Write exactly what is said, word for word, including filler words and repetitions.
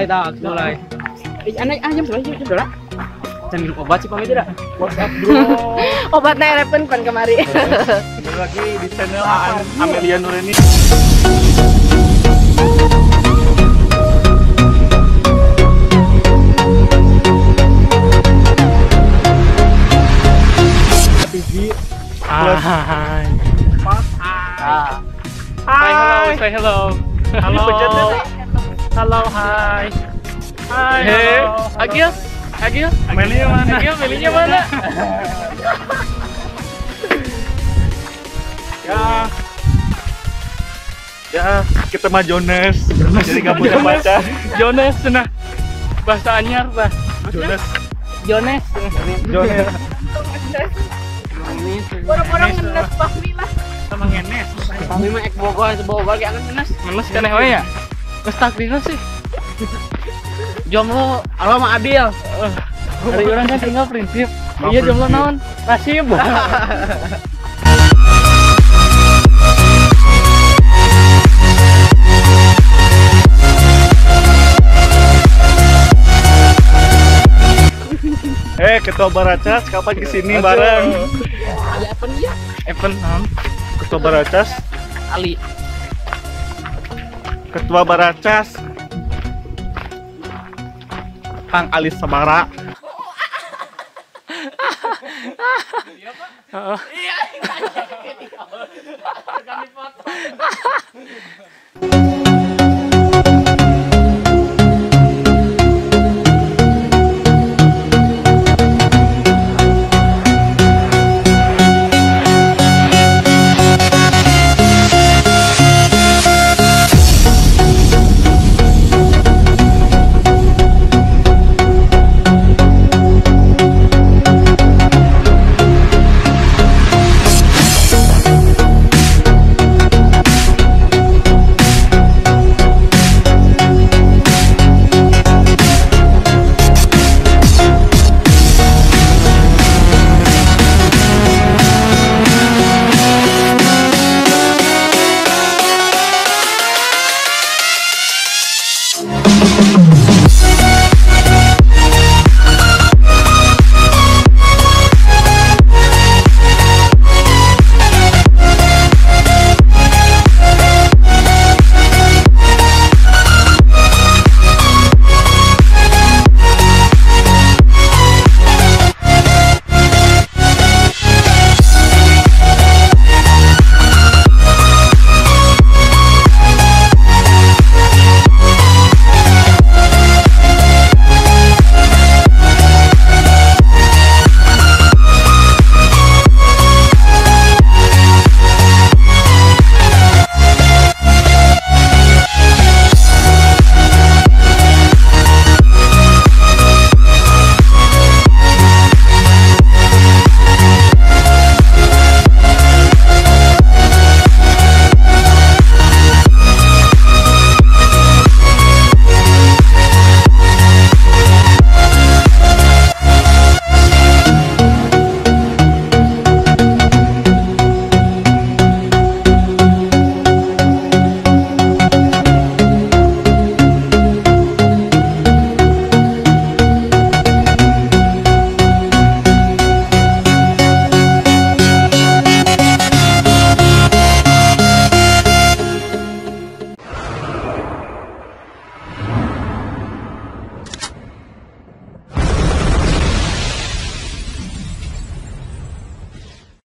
mulai tak, mulai. Eh, anak ah jam sebelas jam berapa? Jangan minum obat sih pamit tidak? WhatsApp bro. Obatnya repen pan kemari. Kembali lagi di channel Amelia Nureni. Hai. Hai. Say hello, say hello. Halo. Halo, hai. Hai. Hey, halo. Agil, Agil, Amelia mana? Agil, Melinya mana? Ya. Ya, kita mah Jones. Jadi nggak punya baca. Jones, nah. Bahasa anyar, bah. Jones. Jones. Jones. Orang-orang ngenes Fahmi lah. Sama ngenes. Fahmi mah ek Bogor, Bogor ki akan ngenes. Ngenes kan ya, ya? Nges takdirnya sih. Jomblo, alo mah adil. Dari orang kan tinggal prinsip. Iya jomblo naon? Nasib. Eh, Ketua Baracas kapan kesini bareng? Ada apa nih ya? Event naon? Ketua Baracas, Ali. Ketua Baracas, Kang Ali Sabara. Heeh.